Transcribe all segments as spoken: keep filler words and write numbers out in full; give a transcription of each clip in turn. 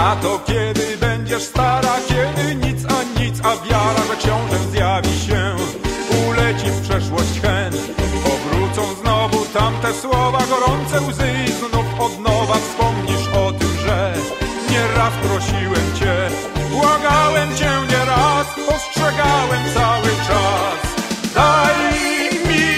Renato, kiedy będziesz stara, kiedy nic a nic, a wiara, że książę zjawi się, uleci w przeszłość chęt. Powrócą znowu tamte słowa, gorące łzy i znów od nowa wspomnisz o tym, że nieraz prosiłem cię, błagałem cię nieraz, ostrzegałem cały czas. Daj mi,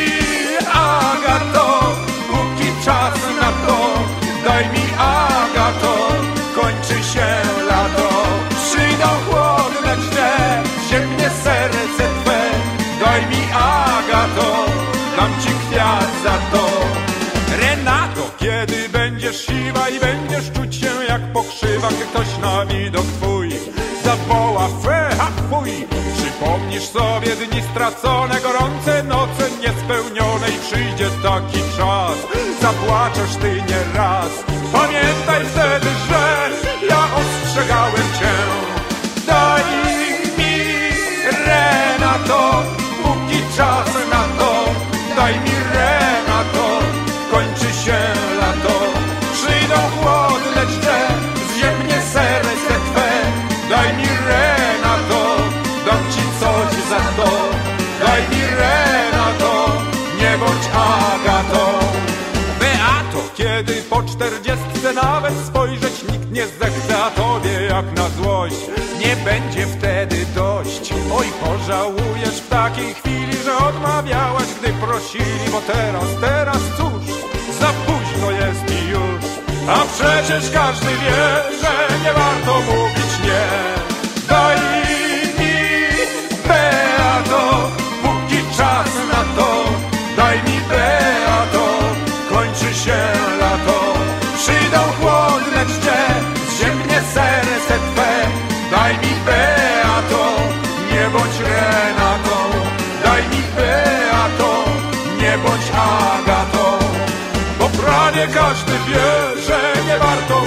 Agato, póki czas na to, daj mi, Agato, kończy się lato. Przyjdą chłodne deszcze, ziemnie serce twe, daj mi, Agato, dam ci kwiat za to. Renato, kiedy będziesz siwa i będziesz czuć się jak pokrzywa, gdy ktoś na widok twój zawoła fe, ha, fuj. Przypomnisz sobie dni stracone, gorące noce niespełnione i przyjdzie taki czas, zapłaczesz ty nie raz. Pamiętaj wtedy, że ja ostrzegałem cię. Daj mi, Renato, póki czas na to, daj mi, Renato, kończy się lato. Przyjdą chłodne deszcze, zziemnie serce twe, daj mi, Renato, dam ci coś za to. Daj mi, Renato, nie bądź Agatą. Beato, kiedy po czterdziestce nawet spojrzeć nikt nie zechce, a tobie jak na złość nie będzie wtedy dość. Oj, pożałujesz w takiej chwili, że odmawiałaś, gdy prosili, bo teraz, teraz cóż, za późno jest i już. A przecież każdy wie, że nie warto mówić nie. Daj mi, Beato, póki czas na to, daj mi, Beato, kończy się lato. Przyjdą chłodne deszcze, zziemnie serce twe, daj mi, Beato, nie bądź Renatą. Daj mi, Beato, nie bądź Agatą, bo prawie każdy wie, że nie warto